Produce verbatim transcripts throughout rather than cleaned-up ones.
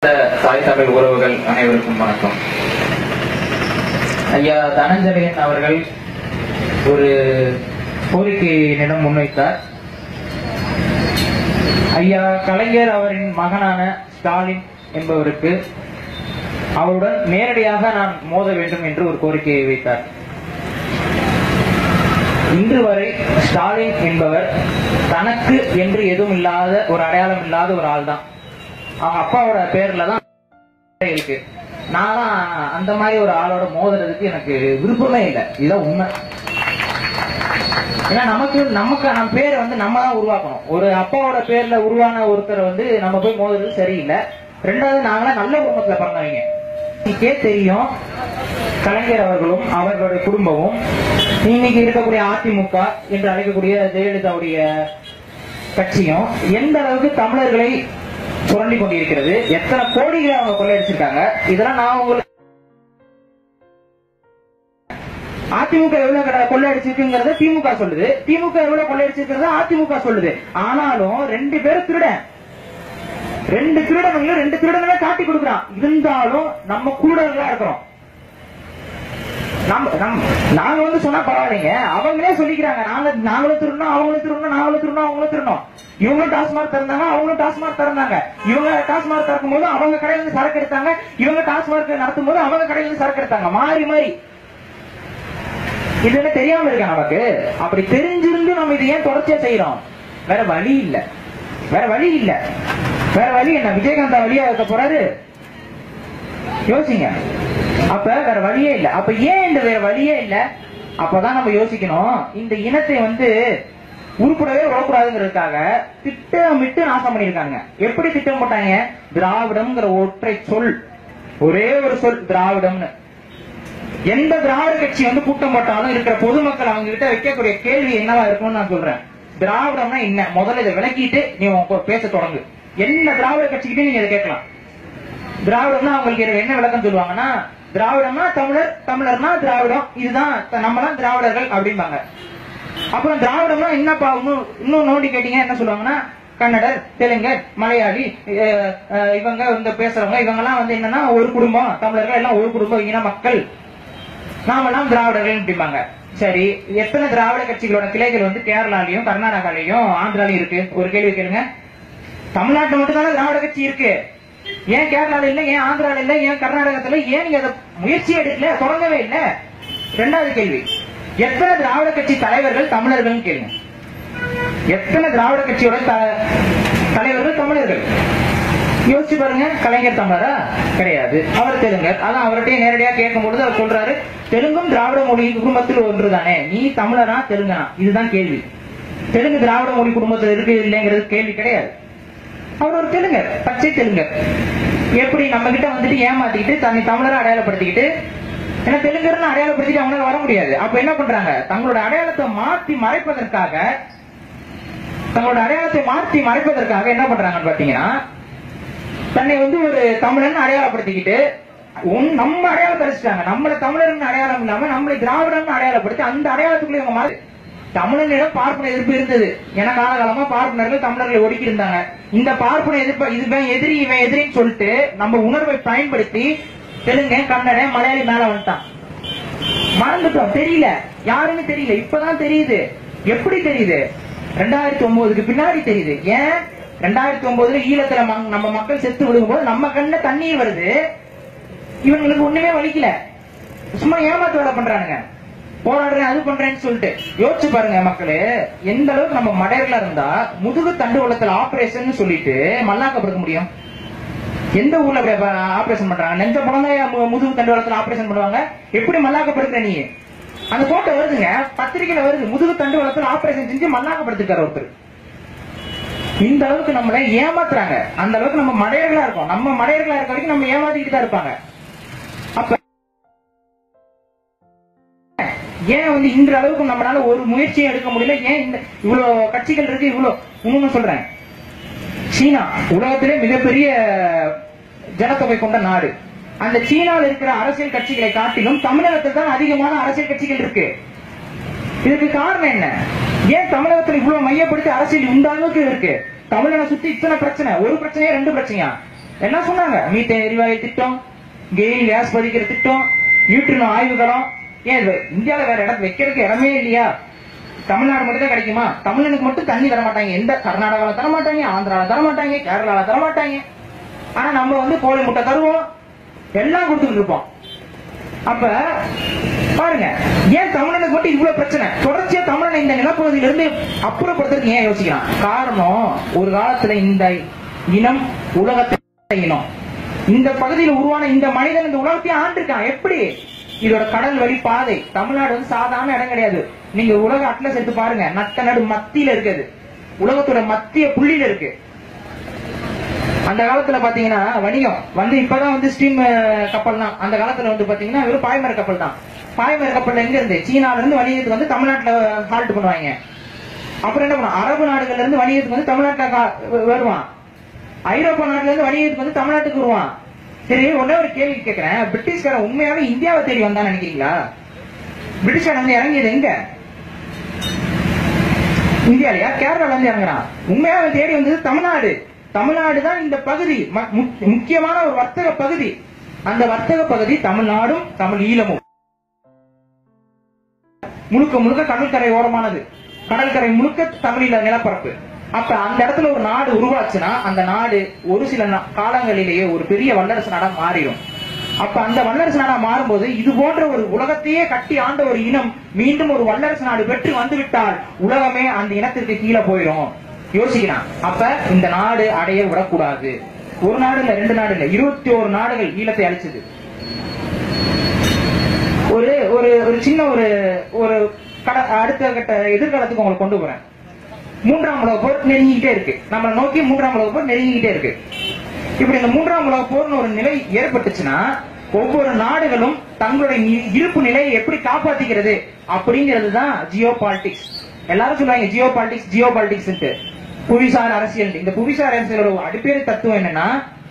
தாய் தமிழ் உறவுகள் அனைவருக்கும் வணக்கம். ஐயா தனஞ்சயன் அவர்கள் ஒரு கோரிக்கையினிடம் முன்வைத்தார். ஐயா கலைஞர் அவரின் மகனான ஸ்டாலின் என்பவருக்கு அவருடன் நேரடியாக நான் மோத வேண்டும் என்று ஒரு கோரிக்கையை வைத்தார். இன்று வரை ஸ்டாலின் என்பவர் தனக்கு என்று எதுவும் இல்லாத ஒரு அடையாளம் இல்லாத ஒரு ஆள் தான். அவங்க அப்பாவோட பேர்ல தான் இருக்கு. நான்லாம் அந்த மாதிரி ஒரு ஆளோட மோதுறதுக்கு எனக்கு விருப்பமே இல்லை. இதுதான் உண்மை. ஏன்னா நமக்கு நமக்கு நம்ம பேரை வந்து நம்ம தான் உருவாக்கணும். ஒரு அப்பாவோட பேர்ல உருவான ஒருத்தரை வந்து நம்ம போய் மோதுறது சரியில்லை. ரெண்டாவது, நாங்களாம் நல்ல குடும்பத்துல பிறந்தவங்க. இன்னைக்கே தெரியும், கலைஞர் அவர்களும் அவர்களுடைய குடும்பமும் இன்னைக்கு இருக்கக்கூடிய அதிமுக என்று அழைக்கக்கூடிய ஜெயலலிதாவுடைய கட்சியும் எந்த அளவுக்கு தமிழர்களை சுரண்டி கொண்டிருக்கிறது, எத்தனை கோடிகளை அவங்க கொள்ளையடிச்சிருக்காங்க. இதெல்லாம் நான் உங்களுக்கு அதிமுக எவ்வளவு கொள்ளையடிச்சிருக்குங்கிறத திமுக சொல்லுது, திமுக எவ்வளவு கொள்ளையடிச்சிருக்கிறத அதிமுக சொல்லுது. ஆனாலும் ரெண்டு பேரும் திருடன், ரெண்டு திருடனுங்களும் ரெண்டு திருடனவே காட்டி கொடுக்குறான். இருந்தாலும் நம்ம கூடங்களா இருக்கிறோம். நாங்க வந்து சொன்னா பரவாயில்லைங்க, அவங்களே சொல்லிக்கிறாங்க நாங்க நாங்களும் திருடணும், அவங்களும் திருடணும், நாங்களும் திருடணும், அவங்களும் திருடணும். இவங்களும் டாஸ்மார்க் திறந்தாங்க, அவங்களும் டாஸ்மார்க் திறந்தாங்க. இவங்க டாஸ்மார்க் திறக்கும் போது அவங்க கடையில இருந்து சரக்கு எடுத்தாங்க, இவங்க டாஸ்மார்க் நடத்தும் போது அவங்க கடையில இருந்து சரக்கு எடுத்தாங்க. மாறி மாறி இது என்ன தெரியாம இருக்க நமக்கு? அப்படி தெரிஞ்சிருந்து நம்ம இது ஏன் தொடர்ச்சியா செய்யறோம்? வேற வழி இல்ல, வேற வழி இல்ல. வேற வழி என்ன? விஜயகாந்தா வழியா இருக்க போறாரு? யோசிங்க. அப்ப வேற வழியே இல்ல. அப்ப ஏன் இந்த வேற வழியே இல்ல? அப்பதான் நம்ம யோசிக்கணும். இந்த இனத்தை வந்து உருப்படவே விடக்கூடாதுங்கிறதுக்காக திட்டமிட்டு நாசம் பண்ணிருக்காங்க. எப்படி திட்டம் போட்டாங்க? திராவிடம்ங்கிற ஒற்றை சொல், ஒரே ஒரு சொல் திராவிடம்னு. எந்த திராவிட கட்சி வந்து கூட்டம் போட்டாலும் இருக்கிற பொதுமக்கள் அவங்க கிட்ட வைக்கக்கூடிய கேள்வி என்னவா இருக்கும்னு நான் சொல்றேன். திராவிடம்னா என்ன? முதல்ல இதை விளக்கிட்டு நீ பேச தொடங்கு. என்ன திராவிட கட்சிக்கிட்டே நீங்க இதை கேட்கலாம். திராவிடம்னா அவங்களுக்கு என்ன விளக்கம் சொல்லுவாங்கன்னா, திராவிடம்னா தமிழர், தமிழர்னா திராவிடம், இதுதான் நம்மலாம் திராவிடர்கள் அப்படிம்பாங்க. அப்புறம் திராவிடம்னா என்னப்பா இன்னும் நோண்டி கேட்டீங்க என்ன சொல்லுவாங்கன்னா, கன்னடர், தெலுங்கர், மலையாளி, இவங்க இந்த பேசுறவங்க இவங்க எல்லாம் வந்து என்னன்னா ஒரு குடும்பம், தமிழர்கள் எல்லாம் ஒரு குடும்பம், இன மக்கள், நாமெல்லாம் திராவிடர்கள் அப்படிம்பாங்க. சரி, எத்தனை திராவிட கட்சிகளோட கிளைகள் வந்து கேரளாலையும் கர்நாடகாலையும் ஆந்திராலையும் இருக்கு? ஒரு கேள்வி கேளுங்க. தமிழ்நாட்டில் மட்டும் தானே திராவிட கட்சி இருக்கு. ஏன் கேரளால இல்ல, ஏன் ஆந்திரால இல்ல, ஏன் கர்நாடகத்துல, ஏன் நீங்க அதை முயற்சி எடுக்கல, தொடங்கவே இல்ல? ரெண்டாவது கேள்வி, எத்தனை திராவிட கட்சி தலைவர்கள் தமிழர்கள் கேளுங்க. எத்தனை திராவிட கட்சியோட தலைவர்கள் தமிழர்கள்? யோசிச்சு பாருங்க. கலைஞர் தமிழரா? கிடையாது. அவர் தெலுங்கர். அதான் அவர்கிட்ட நேரடியா கேட்கும் பொழுது அவர் சொல்றாரு, தெலுங்கும் திராவிட மொழி குடும்பத்தில் ஒன்று தானே, நீ தமிழரா தெலுங்கனா? இதுதான் கேள்வி. தெலுங்கு திராவிட மொழி குடும்பத்தில் இருக்கு இல்லைங்கிறது கேள்வி கிடையாது. அவர் ஒரு தெலுங்கர், பச்சை தெலுங்கர். எப்படி நம்ம கிட்ட வந்துட்டு ஏமாத்திக்கிட்டு தன்னை தமிழரை அடையாளப்படுத்திக்கிட்டு, ஏன்னா தெலுங்கர்னு அடையாளப்படுத்திட்டு அவங்களால வர முடியாது. அப்ப என்ன பண்றாங்க? தங்களோட அடையாளத்தை மாற்றி மறைப்பதற்காக தங்களோட அடையாளத்தை மாற்றி மறைப்பதற்காக என்ன பண்றாங்கன்னு பாத்தீங்கன்னா, தன்னை வந்து ஒரு தமிழன் அடையாளப்படுத்திக்கிட்டு நம்ம அடையாளத்தை அடிச்சிட்டாங்க. நம்மள தமிழர்னு அடையாளம் இல்லாம நம்மளை திராவிடம்னு அடையாளப்படுத்தி அந்த அடையாளத்துக்குள்ள இவங்க மாறி. தமிழனிடம் பார்ப்பன எதிர்ப்பு இருந்தது. ஏன்னா காலகாலமா பார்ப்பனர்கள் தமிழர்களை ஒடுக்கி இருந்தாங்க. இந்த பார்ப்பன எதிர்ப்பு, இதுவன் எதிரி இவன் எதிரின்னு சொல்லிட்டு நம்ம உணர்வை பயன்படுத்தி தெலுங்கு, கன்னட, மலையாளி மேல வந்துட்டான். மறந்துட்டோம், தெரியல, யாருன்னு தெரியல. இப்பதான் தெரியுது. எப்படி தெரியுது? ரெண்டாயிரத்தி ஒன்பதுக்கு பின்னாடி தெரியுது. ஏன்? ரெண்டாயிரத்தி ஒன்பதுல ஈழத்துல நம்ம மக்கள் செத்து விடுக்கும் போது நம்ம கண்ண தண்ணீர் வருது. இவங்களுக்கு ஒண்ணுமே வலிக்கல, சும்மா ஏமாத்து வேலை பண்றானுங்க. போராடுறேன் அது பண்றேன்னு சொல்லிட்டு யோசிச்சு பாருங்க மக்களே, எந்த அளவுக்கு நம்ம மடையர்களா இருந்தா முதுகு தண்டு வளத்துல ஆபரேஷன் சொல்லிட்டு மல்லாக்கப்படுத்த முடியும்? எந்த ஊர்ல ஆபரேஷன் பண்றாங்க? நெஞ்ச பணம் முதுகு தண்டு வளத்துல ஆபரேஷன் பண்ணுவாங்க. எப்படி மல்லாக்கப்படுத்துற நீ? அந்த போட்டோ வருதுங்க, பத்திரிகையில வருது. முதுகு தண்டு வளத்துல ஆபரேஷன் செஞ்சு மல்லாக்கப்படுத்திருக்காரு ஒருத்தர். இந்த அளவுக்கு நம்மளை ஏமாத்துறாங்க. அந்த அளவுக்கு நம்ம மடையர்களா இருக்கோம். நம்ம மடையர்களா இருக்க வரைக்கும் நம்ம ஏமாத்திக்கிட்டு தான் இருப்பாங்க. அப்ப ஏன் வந்து இந்த அளவுக்கு நம்மளால ஒரு முயற்சியை எடுக்க முடியல? ஏன் இந்த இவ்வளவு கட்சிகள் இருக்கு? இவ்வளவு இன்னும் சொல்றேன், சீனா உலகத்திலே மிகப்பெரிய ஜனத்தொகை கொண்ட நாடு. அந்த சீனாவில் இருக்கிற அரசியல் கட்சிகளை காட்டிலும் தமிழகத்தில் தான் அதிகமான அரசியல் கட்சிகள் இருக்கு. இதுக்கு காரணம் என்ன? ஏன் தமிழகத்தில் இவ்வளவு மையப்படுத்தி அரசியல் இந்த அளவுக்கு இருக்கு? தமிழனை சுத்தி இத்தனை பிரச்சனை, ஒரு பிரச்சனையா ரெண்டு பிரச்சனையா? என்ன சொன்னாங்க? மீத்தேன் எரிவாயு திட்டம், கெயில் கேஸ் பதிக்கிற திட்டம், நியூட்ரினோ ஆய்வுகளம். ஏன் இந்தியாவில வேற இடத்துல வைக்கிறதுக்கு இடமே இல்லையா? தமிழ்நாடு மட்டும் தான் கிடைக்குமா? தமிழனுக்கு மட்டும் தண்ணி தர மாட்டாங்க. எந்த கர்நாடகாவில் தர மாட்டாங்க, ஆந்திராவில் தர மாட்டாங்க, கேரளாவில் தர மாட்டாங்க. ஆனா நம்ம வந்து கோழி முட்டை தருவோம், எல்லாம் கொடுத்துட்டு இருப்போம். அப்ப பாருங்க, ஏன் தமிழனுக்கு மட்டும் இவ்வளவு பிரச்சனை? தொடர்ச்சியா தமிழனை இந்த நிலப்பகுதியில இருந்து அப்புறப்படுத்துறதுக்கு ஏன் யோசிக்கிறான்? காரணம், ஒரு காலத்துல இந்த இனம் உலகத்தை இனம், இந்த பகுதியில் உருவான இந்த மனிதன் இந்த உலகத்தையும் ஆண்டிருக்கான். எப்படி? இதோட கடல் வழி பாதை. தமிழ்நாடு வந்து சாதாரண இடம் கிடையாது. நீங்க உலக அட்லஸ் எடுத்து பாருங்க, நட்ட நடு மத்தியில இருக்குது, உலகத்தோட மத்திய புள்ளியில இருக்கு. அந்த காலத்துல பாத்தீங்கன்னா வணிகம் வந்து இப்பதான் வந்து ஸ்டீம் கப்பல் தான். அந்த காலத்துல வந்து பாத்தீங்கன்னா வெறும் பாய்மர கப்பல் தான். பாய்மர கப்பல் எங்க இருந்து? சீனால இருந்து வணிகத்துக்கு வந்து தமிழ்நாட்டுல ஹால்ட் பண்ணுவாங்க. அப்புறம் என்ன பண்ணுவோம்? அரபு நாடுகள்ல இருந்து வணிகத்துக்கு வந்து தமிழ்நாட்டுல வருவான். ஐரோப்பா நாட்டுல இருந்து வணிகத்துக்கு வந்து தமிழ்நாட்டுக்கு வருவான். சரி, ஒன்னே ஒரு கேள்வி கேட்கிறேன். பிரிட்டிஷ்காரன் உண்மையாவே இந்தியாவை தேடி வந்தான்னு நினைக்கிறீங்களா? பிரிட்டிஷ்காரன் வந்து இறங்கியது எங்க? இந்தியாலயா? கேரளால இருந்து இறங்குறான். உண்மையாவே தேடி வந்தது தமிழ்நாடு. தமிழ்நாடு தான் இந்த பகுதி முக்கியமான ஒரு வர்த்தக பகுதி. அந்த வர்த்தக பகுதி தமிழ்நாடும் தமிழ் ஈழமும் முழுக்க முழுக்க கடற்கரை ஓரமானது. கடற்கரை முழுக்க தமிழீழ நிலப்பரப்பு. அப்ப அந்த இடத்துல ஒரு நாடு உருவாச்சுன்னா அந்த நாடு ஒரு சில காலங்களிலேயே ஒரு பெரிய வல்லரசு நாடா மாறிடும். அப்ப அந்த வல்லரசு நாடா மாறும்போது இது போன்ற ஒரு உலகத்தையே கட்டி ஆண்ட ஒரு இனம் மீண்டும் ஒரு வல்லரசு நாடு பெற்று வந்துவிட்டால் உலகமே அந்த இனத்திற்கு கீழே போயிடும். யோசிக்கிறான். அப்ப இந்த நாடு அடைய விடக்கூடாது. ஒரு நாடு இல்ல, ரெண்டு நாடு இல்ல, இருபத்தி ஒரு நாடுகள் ஈழத்தை அழிச்சது. ஒரு ஒரு ஒரு சின்ன ஒரு ஒரு அடுத்த கட்ட எதிர்காலத்துக்கு உங்களுக்கு கொண்டு போறேன். மூன்றாம் உலக போர் நெருங்கிக்கிட்டே இருக்கு. நம்ம நோக்கி மூன்றாம் உலக போர் நெருங்கிக்கிட்டே இருக்கு. இப்படி இந்த மூன்றாம் உலக போர்னு ஒரு நிலை ஏற்பட்டுச்சுன்னா ஒவ்வொரு நாடுகளும் தங்களுடைய இருப்பு நிலையை எப்படி காப்பாத்திக்கிறது அப்படிங்கிறது தான் ஜியோ பாலிடிக்ஸ். எல்லாரும் சொல்லுவாங்க ஜியோ பாலிடிக்ஸ் ஜியோ பாலிடிக்ஸ் புவிசார் அரசியல். இந்த புவிசார் அரசியலோட அடிப்படை தத்துவம் என்னன்னா,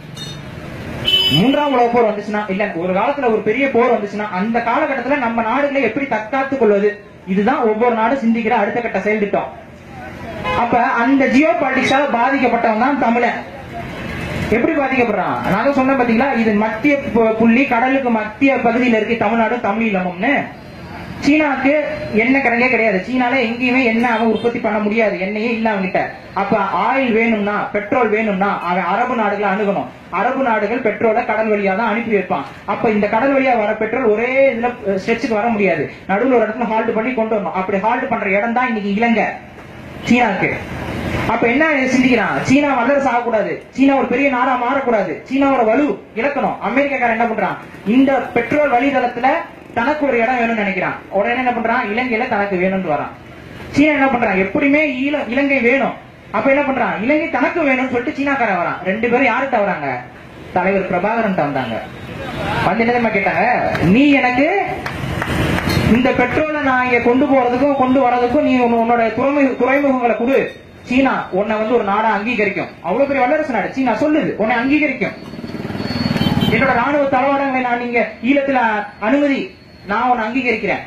மூன்றாம் உலக போர் வந்துச்சுன்னா இல்ல ஒரு காலத்துல ஒரு பெரிய போர் வந்துச்சுன்னா அந்த காலகட்டத்துல நம்ம நாடுகளை எப்படி தற்காத்துக் கொள்வது, இதுதான் ஒவ்வொரு நாடும் சிந்திக்கிற அடுத்த கட்ட செயல் திட்டம். அப்ப அந்த ஜியோ பாலிடிக்ஸால பாதிக்கப்பட்டவன் தான் தமிழன். எப்படி பாதிக்கப்படுறான்? நாங்க சொன்ன பாத்தீங்களா, இது மத்திய புள்ளி, கடலுக்கு மத்திய பகுதியில் இருக்கு தமிழ்நாடும் தமிழீழமும்னு. சீனாவுக்கு எண்ணெய் கிடங்கே கிடையாது. சீனால எங்கேயுமே எண்ணெய் அவன் உற்பத்தி பண்ண முடியாது, எண்ணெயே இல்ல அவன்கிட்ட. அப்ப ஆயில் வேணும்னா, பெட்ரோல் வேணும்னா அவன் அரபு நாடுகளை அணுகணும். அரபு நாடுகள் பெட்ரோலை கடல் வழியா தான் அனுப்பி வைப்பான். அப்ப இந்த கடல் வழியா வர பெட்ரோல் ஒரே இதுல ஸ்ட்ரெச்சுக்கு வர முடியாது, நடுவில் ஒரு இடத்துல ஹால்ட் பண்ணி கொண்டு வரணும். அப்படி ஹால்ட் பண்ற இடம் தான் இன்னைக்கு இலங்கை சீனாவுக்கு. அப்ப என்ன சிந்திக்கிறான்? சீனா வல்லரசு ஆகக்கூடாது, சீனா ஒரு பெரிய நாடா மாறக்கூடாது, சீனாவோட வலு இழக்கணும். அமெரிக்காக்காரன் என்ன பண்றான்? இந்த பெட்ரோல் வழிதளத்துல தனக்கு ஒரு இடம் வேணும்னு நினைக்கிறான். உடனே என்ன பண்றான்? இலங்கையில தனக்கு வேணும்னு வரான். சீனா என்ன பண்றான்? எப்படியுமே இலங்கை வேணும். அப்ப என்ன பண்றான்? இலங்கை தனக்கு வேணும்னு சொல்லிட்டு சீனாக்காரன் வரான். ரெண்டு பேரும் யார்கிட்ட வராங்க? தலைவர் பிரபாகரன் வந்தாங்க. வந்து என்ன கேட்டாங்க, நீ எனக்கு இந்த பெட்ரோலை நான் இங்க கொண்டு போறதுக்கும் கொண்டு வரதுக்கும் நீ உன்னோட துறைமுக துறைமுகங்களை கொடு, சீனா உன்னை வந்து ஒரு நாடா அங்கீகரிக்கும். அவ்வளவு பெரிய வல்லரசு நாடு சீனா சொல்லுது, உன்னை அங்கீகரிக்கும். என்னோட ராணுவ தளவாடங்களை நான் நீங்க ஈழத்துல அனுமதி, நான் உன்னை அங்கீகரிக்கிறேன்.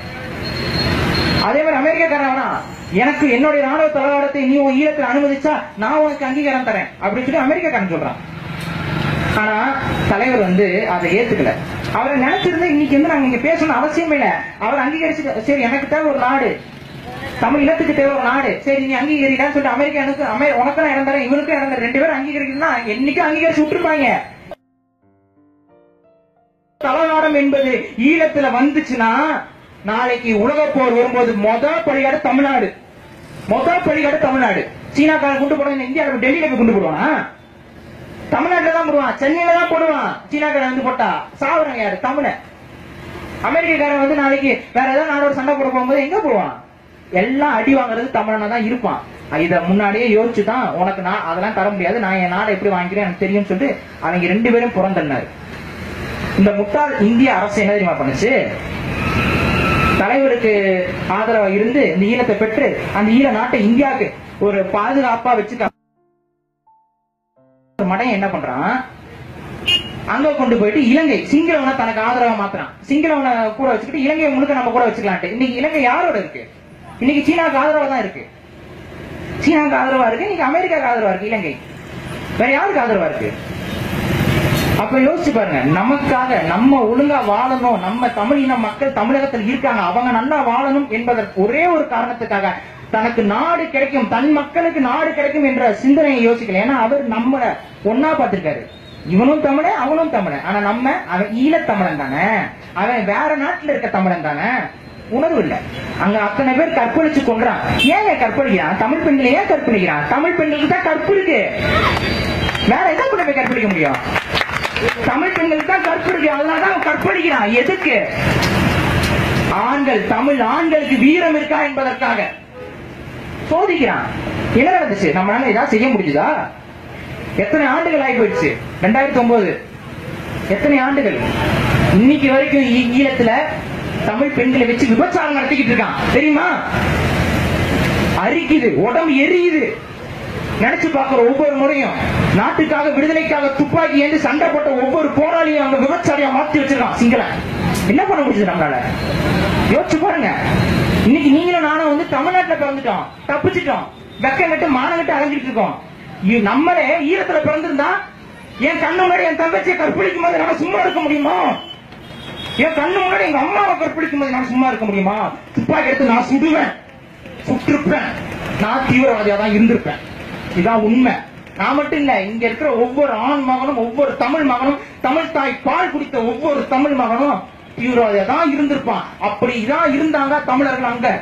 அதே மாதிரி அமெரிக்காக்காரன் எனக்கு என்னுடைய ராணுவ தளவாடத்தை நீ உன் ஈழத்துல அனுமதிச்சா நான் உனக்கு அங்கீகாரம் தரேன் அப்படின்னு சொல்லி அமெரிக்காக்காரன் சொல்றான். ஆனா தலைவர் வந்து அதை ஏத்துக்கல. அவரை நினைச்சிருந்தா இன்னைக்கு வந்து நாங்க இங்க பேசணும் அவசியம் இல்ல. அவர் அங்கீகரிச்சு, சரி எனக்கு தேவை ஒரு நாடு, தமிழ் இனத்துக்கு தேவை ஒரு நாடு, சரி நீ அங்கீகரிடான்னு சொல்லிட்டு அமெரிக்கானுக்கு உனக்கும் இடம் தரேன் இவனுக்கும் இடம் தரேன், ரெண்டு பேரும் அங்கீகரிக்கணும்னா என்னைக்கும் அங்கீகரிச்சு விட்டுருப்பாங்க. தளவாடம் என்பது ஈழத்துல வந்துச்சுன்னா நாளைக்கு உலக போர் வரும்போது முதல் பலிகாடு தமிழ்நாடு, முதல் பலிகாடு தமிழ்நாடு. சீனாக்காரன் குண்டு போடுவான், இந்தியாவில் டெல்லியில போய் குண்டு போடுவானா? தமிழ்நாட்டுல தான் போடுவான், சென்னையில தான் போடுவான். சீனாக்காரன் வந்து போட்டா சாவுறாங்க யாரு? தமிழ. அமெரிக்காக்காரன் வந்து நாளைக்கு வேற ஏதாவது நாடோட சண்டை போட போகும்போது எங்க போவான்? எல்லாம் அடி வாங்குறது தமிழனா தான் இருப்பான். இத முன்னாடியே யோசிச்சுதான் உனக்கு நான் அதெல்லாம் தர முடியாது, நான் என் நாடை எப்படி வாங்கிக்கிறேன் எனக்கு தெரியும் சொல்லிட்டு அவங்க ரெண்டு பேரும் புறந்தள்ளினாரு. இந்த முட்டாள் இந்திய அரசு என்ன தெரியுமா பண்ணுச்சு? தலைவருக்கு ஆதரவா இருந்து இந்த ஈழத்தை பெற்று அந்த ஈழ நாட்டை இந்தியாவுக்கு ஒரு பாதுகாப்பா வச்சுக்க மடையன் என்ன பண்றான்? அங்க கொண்டு போயிட்டு இலங்கை சிங்களவனை தனக்கு ஆதரவா மாத்துறான். சிங்களவனை கூட வச்சுக்கிட்டு இலங்கையை முழுக்க நம்ம கூட வச்சுக்கலான்ட்டு. இன்னைக்கு இலங்கை யாரோட இருக்கு? இன்னைக்கு சீனாவுக்கு ஆதரவா தான் இருக்கு. சீனாவுக்கு ஆதரவா இருக்கு, இன்னைக்கு அமெரிக்காவுக்கு ஆதரவா இருக்கு இலங்கை. வேற யாருக்கு ஆதரவா இருக்கு? அப்ப யோசிச்சு பாருங்க, நமக்காக நம்ம ஒழுங்கா வாழணும், நம்ம தமிழ் இன மக்கள் தமிழகத்தில் இருக்காங்க, அவங்க நல்லா வாழணும் என்பதற்கு ஒரே ஒரு காரணத்துக்காக தனக்கு நாடு கிடைக்கும், தன் மக்களுக்கு நாடு கிடைக்கும் என்ற சிந்தனையை யோசிக்கல. ஏன்னா அவர் நம்மள ஒன்னா பார்த்திருக்காரு. இவனும் தமிழன் அவனும் தமிழன், ஆனா நம்ம அவன் ஈழத் தமிழன் தானே, அவன் வேற நாட்டுல இருக்க தமிழன் தானே, உணர்வு இல்ல. அங்க அத்தனை பேர் கற்பழிச்சு கொண்டான். ஏன் கற்பழிக்கிறான்? தமிழ் பெண்களை ஏன் கற்பழிக்கிறான்? தமிழ் பெண்களுக்கு தான் கற்பு இருக்கு, வேற எதை கூட போய் கற்பழிக்க முடியும்? தமிழ் பெண்களுக்கு தான் கற்பு இருக்கு, அதனாலதான் கற்பழிக்கிறான். எதுக்கு? ஆண்கள், தமிழ் ஆண்களுக்கு வீரம் இருக்கா என்பதற்காக சோதிக்கிறான். என்ன நடந்துச்சு? நம்மளால ஏதாவது செய்ய முடியுதா? எத்தனை ஆண்டுகள் ஆகி போயிடுச்சு? ரெண்டாயிரத்தி ஒன்பது எத்தனை ஆண்டுகள்? இன்னைக்கு வரைக்கும் ஈழத்துல தமிழ் பெண்களை வச்சு விபச்சாரம் நடத்திக்கிட்டு இருக்கான், தெரியுமா? அரிக்குது, உடம்பு எரியுது. நினைச்சு பார்க்கிற ஒவ்வொரு முறையும் நாட்டுக்காக விடுதலைக்காக துப்பாக்கி ஏந்து சண்டை போட்ட ஒவ்வொரு போராளியும் அவங்க விபச்சாரியா மாற்றி வச்சிருக்கான் சிங்கள. என்ன பண்ண முடியுது நம்மளால? யோசிச்சு பாருங்க. இன்னைக்கு நீங்களும் நானும் வந்து தமிழ்நாட்டுல பிறந்துட்டோம், தப்பிச்சிட்டோம், வெக்கம் கட்டு மானம் கட்டு அலைஞ்சிட்டு இருக்கோம். நம்மளே ஈரத்துல பிறந்திருந்தா என் கண்ணு முன்னாடி என் தங்கச்சியை கற்பழிக்கும் போது நம்ம சும்மா இருக்க முடியுமா? என் கண்ணு முன்னாடி எங்க அம்மாவை கற்பழிக்கும் போது நான் சும்மா இருக்க முடியுமா? துப்பாக்கி எடுத்து நான் சுடுவேன், சுட்டிருப்பேன், நான் தீவிரவாதியா தான் இருந்திருப்பேன். இதான் உண்மை. நான் மட்டும் இல்ல, இங்க இருக்கிற ஒவ்வொரு ஆண் மகனும், ஒவ்வொரு தமிழ் மகனும், தமிழ் தாய் பால் குடித்த ஒவ்வொரு தமிழ் மகனும் தீவிரவாதியா தான் இருந்திருப்பான். அப்படிதான் இருந்தாங்க தமிழர்கள். அங்க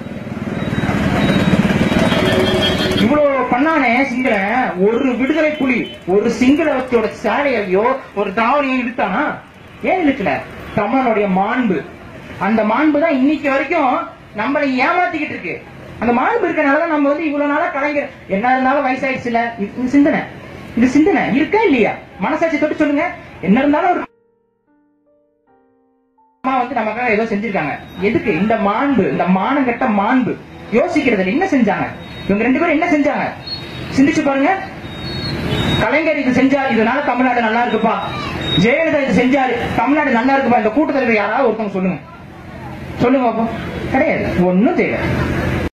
இவ்வளவு பண்ணானே சிங்கள, ஒரு விடுதலை புலி ஒரு சிங்களத்தோட சேலையோ ஒரு தாவணியோ இழுத்தானா? ஏன் இழுக்கல? தமிழனுடைய மாண்பு, அந்த மாண்பு தான் இன்னைக்கு வரைக்கும் நம்மளை ஏமாத்திக்கிட்டு இருக்கு. அந்த மாண்பு இருக்கனாலதான் நம்ம வந்து இவ்வளவு நாளா கலைஞர் என்ன இருந்தாலும் வயசாயிடுச்சுல, சிந்தனை, இது சிந்தனை இருக்கா இல்லையா? மனசாட்சி தொட்டு சொல்லுங்க. என்ன இருந்தாலும் ஒரு வந்து நமக்காக ஏதோ செஞ்சிருக்காங்க. எதுக்கு? இந்த மாண்பு, இந்த மானம் கட்ட மாண்பு. யோசிக்கிறது என்ன செஞ்சாங்க இவங்க ரெண்டு பேரும்? என்ன செஞ்சாங்க? சிந்திச்சு பாருங்க. கலைஞர் இது செஞ்சாரு, இதனால தமிழ்நாடு நல்லா இருக்குப்பா. ஜெயலலிதா இது செஞ்சாரு, தமிழ்நாடு நல்லா இருக்குப்பா. இந்த கூட்டத்தில் யாராவது ஒருத்தவங்க சொல்லுங்க, சொல்லுங்க பாப்போம். கிடையாது, ஒன்னும் தெரியல.